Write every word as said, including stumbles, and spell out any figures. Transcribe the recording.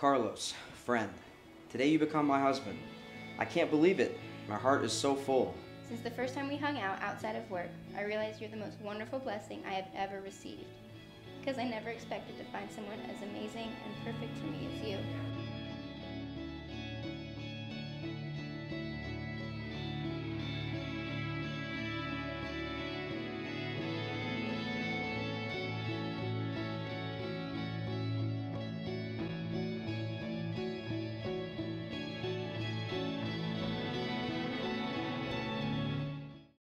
Carlos, friend. Today you become my husband. I can't believe it. My heart is so full. Since the first time we hung out outside of work, I realized you're the most wonderful blessing I have ever received. Because I never expected to find someone as amazing and perfect for me as you.